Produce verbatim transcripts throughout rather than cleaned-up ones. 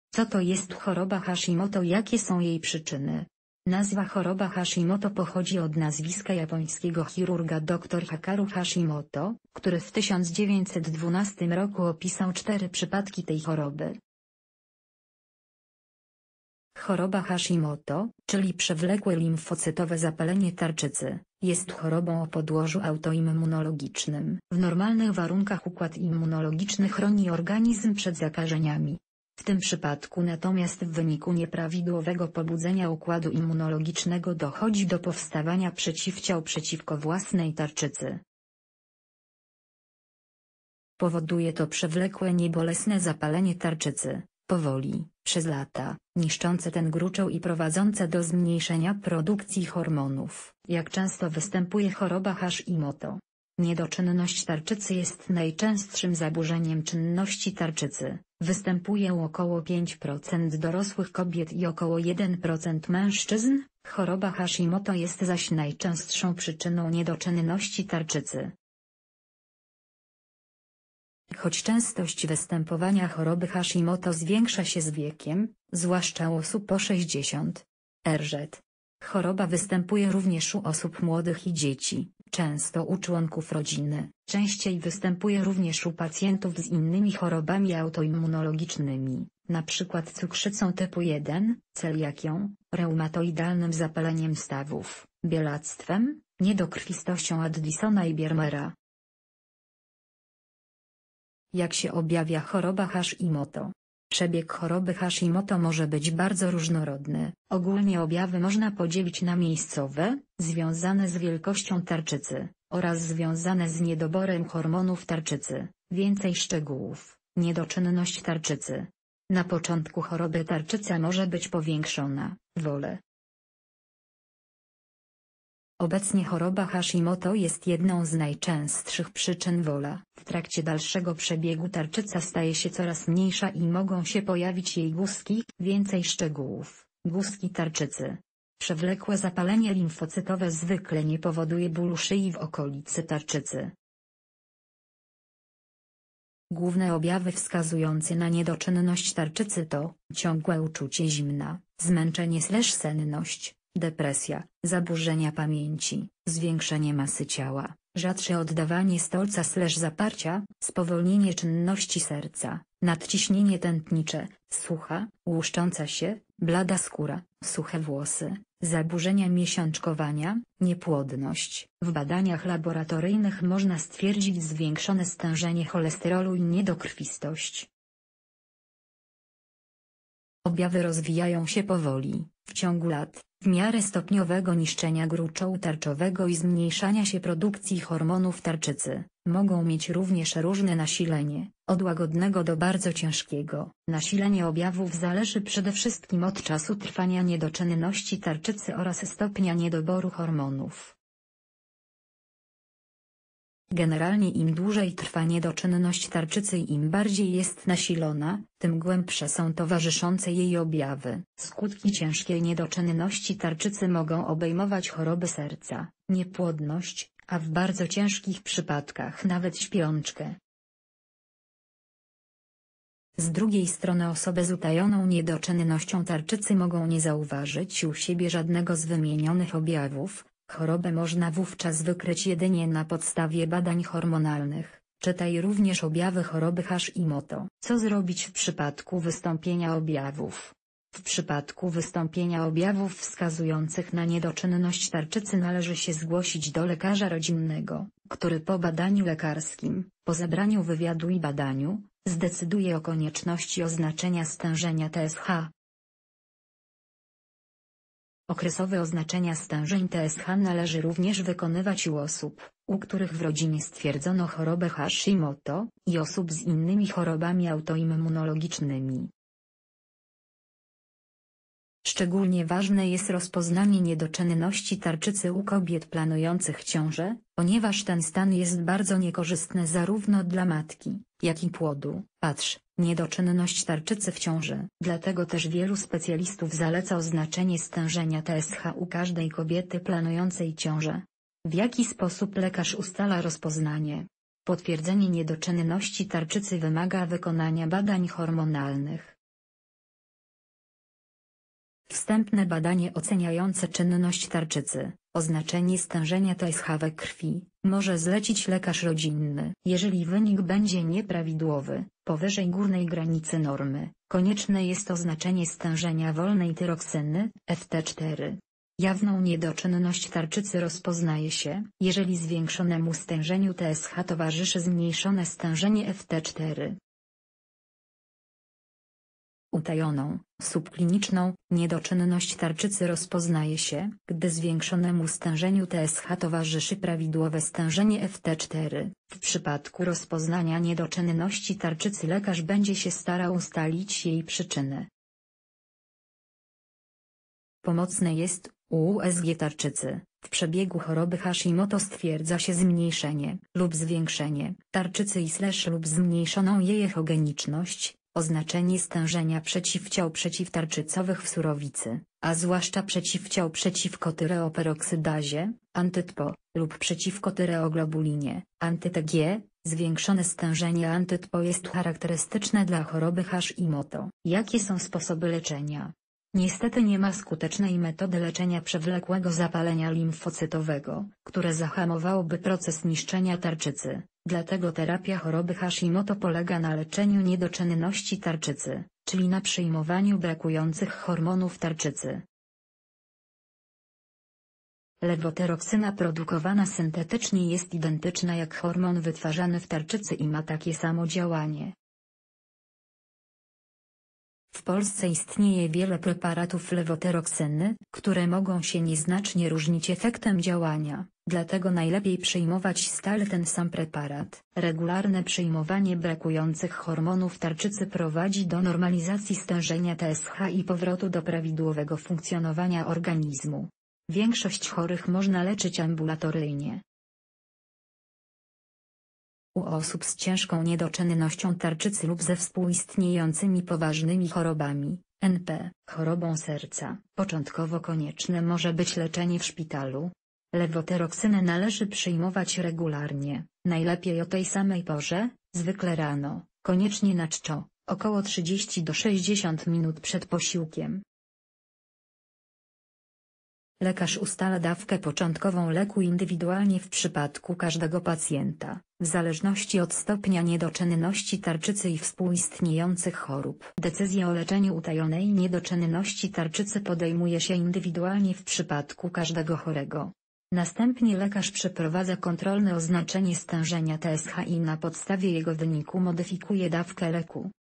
Co to jest choroba Hashimoto? Jakie są jej przyczyny? Nazwa choroba Hashimoto pochodzi od nazwiska japońskiego chirurga dr Hakaru Hashimoto, który w tysiąc dziewięćset dwunastym roku opisał cztery przypadki tej choroby. Choroba Hashimoto, czyli przewlekłe limfocytowe zapalenie tarczycy, jest chorobą o podłożu autoimmunologicznym. W normalnych warunkach układ immunologiczny chroni organizm przed zakażeniami. W tym przypadku natomiast w wyniku nieprawidłowego pobudzenia układu immunologicznego dochodzi do powstawania przeciwciał przeciwko własnej tarczycy. Powoduje to przewlekłe niebolesne zapalenie tarczycy, powoli, przez lata, niszczące ten gruczoł i prowadzące do zmniejszenia produkcji hormonów. Jak często występuje choroba Hashimoto? Niedoczynność tarczycy jest najczęstszym zaburzeniem czynności tarczycy. Występuje u około pięć procent dorosłych kobiet i około jeden procent mężczyzn. Choroba Hashimoto jest zaś najczęstszą przyczyną niedoczynności tarczycy. Choć częstość występowania choroby Hashimoto zwiększa się z wiekiem, zwłaszcza u osób po sześćdziesiąt lat. Choroba występuje również u osób młodych i dzieci, często u członków rodziny. Częściej występuje również u pacjentów z innymi chorobami autoimmunologicznymi, np. cukrzycą typu jeden, celiakią, reumatoidalnym zapaleniem stawów, bielactwem, niedokrwistością Addisona i Biermera. Jak się objawia choroba Hashimoto? Przebieg choroby Hashimoto może być bardzo różnorodny. Ogólnie objawy można podzielić na miejscowe, związane z wielkością tarczycy, oraz związane z niedoborem hormonów tarczycy. Więcej szczegółów. Niedoczynność tarczycy. Na początku choroby tarczyca może być powiększona, wole. Obecnie choroba Hashimoto jest jedną z najczęstszych przyczyn wola. W trakcie dalszego przebiegu tarczyca staje się coraz mniejsza i mogą się pojawić jej guzki. Więcej szczegółów. Guzki tarczycy. Przewlekłe zapalenie limfocytowe zwykle nie powoduje bólu szyi w okolicy tarczycy. Główne objawy wskazujące na niedoczynność tarczycy to ciągłe uczucie zimna, zmęczenie slash senność, depresja, zaburzenia pamięci, zwiększenie masy ciała, rzadsze oddawanie stolca slash zaparcia, spowolnienie czynności serca, nadciśnienie tętnicze, sucha, łuszcząca się, blada skóra, suche włosy, zaburzenia miesiączkowania, niepłodność. W badaniach laboratoryjnych można stwierdzić zwiększone stężenie cholesterolu i niedokrwistość. Objawy rozwijają się powoli, w ciągu lat, w miarę stopniowego niszczenia gruczołu tarczowego i zmniejszania się produkcji hormonów tarczycy. Mogą mieć również różne nasilenie, od łagodnego do bardzo ciężkiego. Nasilenie objawów zależy przede wszystkim od czasu trwania niedoczynności tarczycy oraz stopnia niedoboru hormonów. Generalnie im dłużej trwa niedoczynność tarczycy i im bardziej jest nasilona, tym głębsze są towarzyszące jej objawy. Skutki ciężkiej niedoczynności tarczycy mogą obejmować choroby serca, niepłodność, a w bardzo ciężkich przypadkach nawet śpiączkę. Z drugiej strony osoby z utajoną niedoczynnością tarczycy mogą nie zauważyć u siebie żadnego z wymienionych objawów. Chorobę można wówczas wykryć jedynie na podstawie badań hormonalnych. Czytaj również objawy choroby Hashimoto. Co zrobić w przypadku wystąpienia objawów? W przypadku wystąpienia objawów wskazujących na niedoczynność tarczycy należy się zgłosić do lekarza rodzinnego, który po badaniu lekarskim, po zabraniu wywiadu i badaniu, zdecyduje o konieczności oznaczenia stężenia T S H. Okresowe oznaczenia stężeń T S H należy również wykonywać u osób, u których w rodzinie stwierdzono chorobę Hashimoto, i osób z innymi chorobami autoimmunologicznymi. Szczególnie ważne jest rozpoznanie niedoczynności tarczycy u kobiet planujących ciążę, ponieważ ten stan jest bardzo niekorzystny zarówno dla matki, jak i płodu. Patrz, niedoczynność tarczycy w ciąży. Dlatego też wielu specjalistów zaleca oznaczenie stężenia T S H u każdej kobiety planującej ciążę. W jaki sposób lekarz ustala rozpoznanie? Potwierdzenie niedoczynności tarczycy wymaga wykonania badań hormonalnych. Wstępne badanie oceniające czynność tarczycy, oznaczenie stężenia T S H we krwi, może zlecić lekarz rodzinny. Jeżeli wynik będzie nieprawidłowy, powyżej górnej granicy normy, konieczne jest oznaczenie stężenia wolnej tyroksyny, F T cztery. Jawną niedoczynność tarczycy rozpoznaje się, jeżeli zwiększonemu stężeniu T S H towarzyszy zmniejszone stężenie F T cztery. Utajoną, subkliniczną, niedoczynność tarczycy rozpoznaje się, gdy zwiększonemu stężeniu T S H towarzyszy prawidłowe stężenie F T cztery. W przypadku rozpoznania niedoczynności tarczycy lekarz będzie się starał ustalić jej przyczynę. Pomocne jest U S G tarczycy. W przebiegu choroby Hashimoto stwierdza się zmniejszenie lub zwiększenie tarczycy i slash lub zmniejszoną jej echogeniczność, oznaczenie stężenia przeciwciał przeciwtarczycowych w surowicy, a zwłaszcza przeciwciał przeciwko tyreoperoksydazie, antytpo, lub przeciwko tyreoglobulinie, anty-T G. Zwiększone stężenie antytpo jest charakterystyczne dla choroby Hashimoto. Jakie są sposoby leczenia? Niestety nie ma skutecznej metody leczenia przewlekłego zapalenia limfocytowego, które zahamowałoby proces niszczenia tarczycy, dlatego terapia choroby Hashimoto polega na leczeniu niedoczynności tarczycy, czyli na przyjmowaniu brakujących hormonów tarczycy. Lewotyroksyna produkowana syntetycznie jest identyczna jak hormon wytwarzany w tarczycy i ma takie samo działanie. W Polsce istnieje wiele preparatów lewotyroksyny, które mogą się nieznacznie różnić efektem działania, dlatego najlepiej przyjmować stale ten sam preparat. Regularne przyjmowanie brakujących hormonów tarczycy prowadzi do normalizacji stężenia T S H i powrotu do prawidłowego funkcjonowania organizmu. Większość chorych można leczyć ambulatoryjnie. U osób z ciężką niedoczynnością tarczycy lub ze współistniejącymi poważnymi chorobami, N P, chorobą serca, początkowo konieczne może być leczenie w szpitalu. Lewotyroksynę należy przyjmować regularnie, najlepiej o tej samej porze, zwykle rano, koniecznie na czczo, około trzydzieści do sześćdziesięciu minut przed posiłkiem. Lekarz ustala dawkę początkową leku indywidualnie w przypadku każdego pacjenta, w zależności od stopnia niedoczynności tarczycy i współistniejących chorób. Decyzję o leczeniu utajonej niedoczynności tarczycy podejmuje się indywidualnie w przypadku każdego chorego. Następnie lekarz przeprowadza kontrolne oznaczenie stężenia T S H i na podstawie jego wyniku modyfikuje dawkę leku.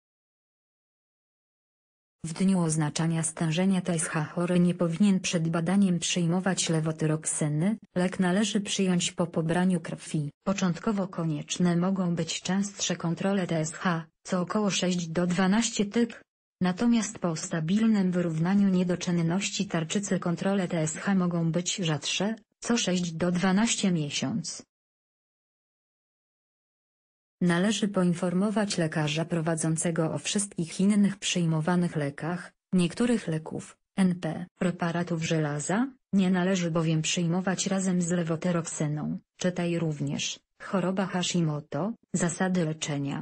W dniu oznaczania stężenia T S H chory nie powinien przed badaniem przyjmować lewotyroksyny, lek należy przyjąć po pobraniu krwi. Początkowo konieczne mogą być częstsze kontrole T S H, co około sześć do dwunastu tyk. Natomiast po stabilnym wyrównaniu niedoczynności tarczycy kontrole T S H mogą być rzadsze, co sześć do dwunastu miesięcy. Należy poinformować lekarza prowadzącego o wszystkich innych przyjmowanych lekach, niektórych leków, N P, preparatów żelaza, nie należy bowiem przyjmować razem z lewotyroksyną. Czytaj również, choroba Hashimoto, zasady leczenia.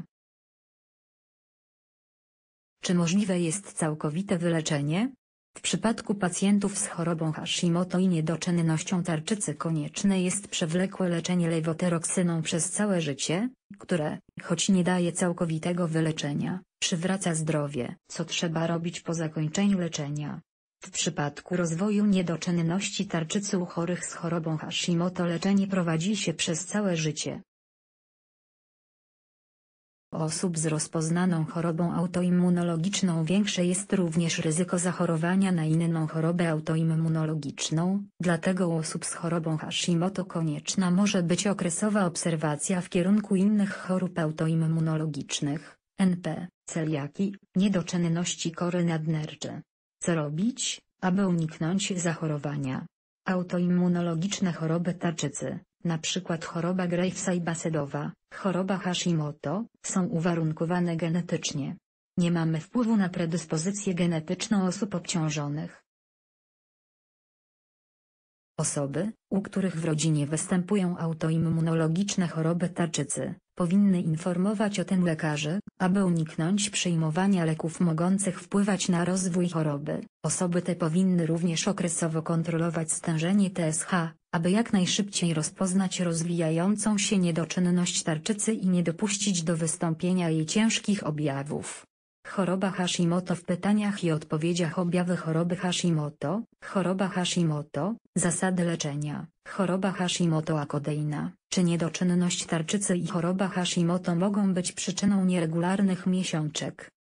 Czy możliwe jest całkowite wyleczenie? W przypadku pacjentów z chorobą Hashimoto i niedoczynnością tarczycy konieczne jest przewlekłe leczenie lewotyroksyną przez całe życie, które, choć nie daje całkowitego wyleczenia, przywraca zdrowie. Co trzeba robić po zakończeniu leczenia? W przypadku rozwoju niedoczynności tarczycy u chorych z chorobą Hashimoto leczenie prowadzi się przez całe życie. U osób z rozpoznaną chorobą autoimmunologiczną większe jest również ryzyko zachorowania na inną chorobę autoimmunologiczną, dlatego u osób z chorobą Hashimoto konieczna może być okresowa obserwacja w kierunku innych chorób autoimmunologicznych, N P, celiaki, niedoczynności kory nadnercze. Co robić, aby uniknąć zachorowania? Autoimmunologiczne choroby tarczycy, na przykład choroba Gravesa i Basedowa, choroba Hashimoto, są uwarunkowane genetycznie. Nie mamy wpływu na predyspozycję genetyczną osób obciążonych. Osoby, u których w rodzinie występują autoimmunologiczne choroby tarczycy, Powinny informować o tym lekarzy, aby uniknąć przyjmowania leków mogących wpływać na rozwój choroby. Osoby te powinny również okresowo kontrolować stężenie T S H, aby jak najszybciej rozpoznać rozwijającą się niedoczynność tarczycy i nie dopuścić do wystąpienia jej ciężkich objawów. Choroba Hashimoto. W pytaniach i odpowiedziach objawy choroby Hashimoto, choroba Hashimoto, zasady leczenia, choroba Hashimoto a kodeina, czy niedoczynność tarczycy i choroba Hashimoto mogą być przyczyną nieregularnych miesiączek.